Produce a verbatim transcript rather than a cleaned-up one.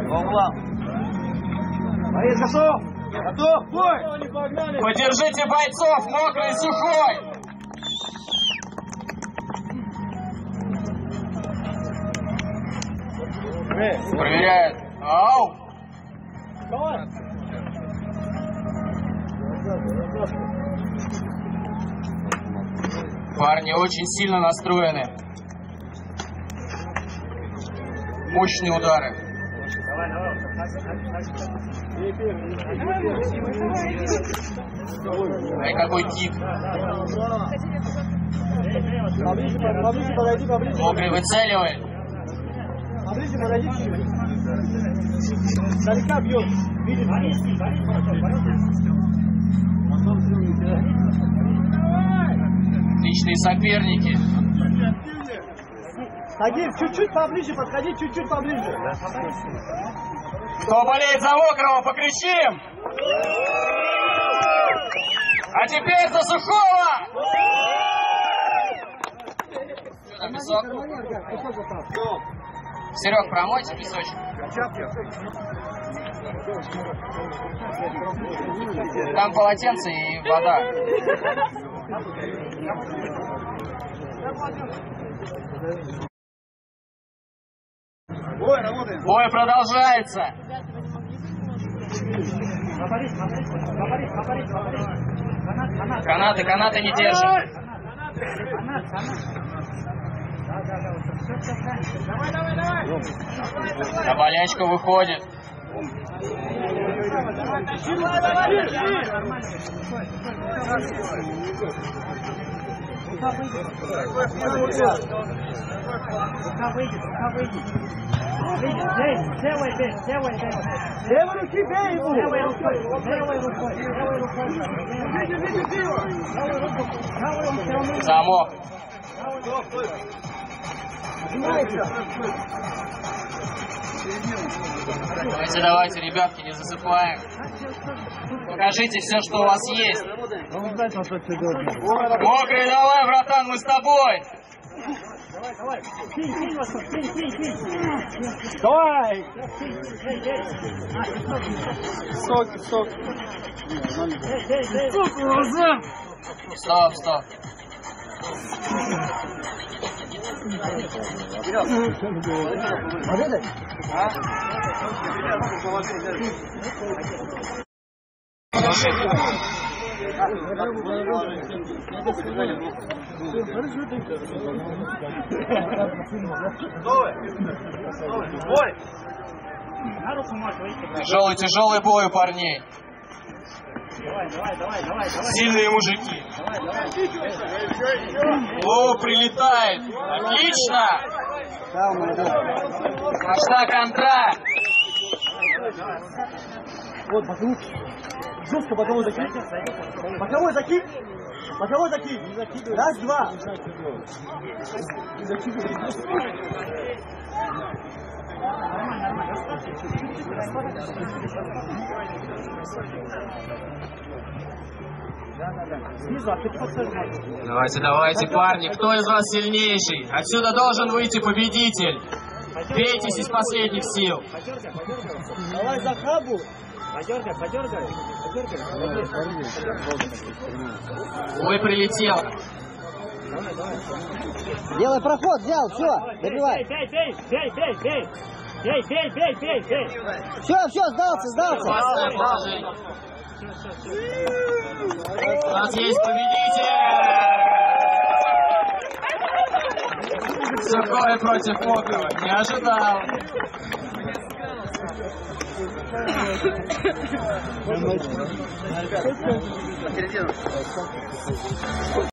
По углам. Борис, готов! Готов! Бой! Поддержите бойцов, мокрый и сухой! Проверяют. Ау! Парни очень сильно настроены. Мощные удары. Ай, какой кик. Мокрый выцеливает. Отличные соперники. Тагир, чуть-чуть поближе подходи, чуть-чуть поближе. Кто болеет за мокрого, покричим! А теперь за сухого! Что, песок? Серег, промойте песочек. Там полотенце и вода. Бой, работаем. Бой продолжается. Канаты, канаты не держат. На болячку выходит. Левой руки бей его! Замок. Давайте, давайте, ребятки, не засыпаем. Покажите все, что у вас есть. Мокрый, давай, братан, мы с тобой. Давай, давай. Кинь, кинь, Василь, кинь, кинь, кинь. Давай. Сок, сок. Сок, глаза. Стоп, стоп. Тяжелый, тяжелый бой у парней. Давай, давай, давай, давай, давай. Сильные мужики. Давай, давай. О, прилетает. Отлично. Пошла контра. Вот, боковой. Жестко боковой закинь. Боковой закинь. Боковой закинь. Раз, два. Давайте, давайте, парни. Кто из вас сильнейший? Отсюда должен выйти победитель. Бейтесь из последних сил. Давай за хабу. Подергай, подергай. Подергай. Ой, прилетел. Делай проход, взял, все, добивай. Бей, бей, бей, бей, бей. Бей, бей, бей, бей, бей. Все, все, сдался, сдался. Опасное положение. У нас есть победитель! Сухой против мокрого. Не ожидал.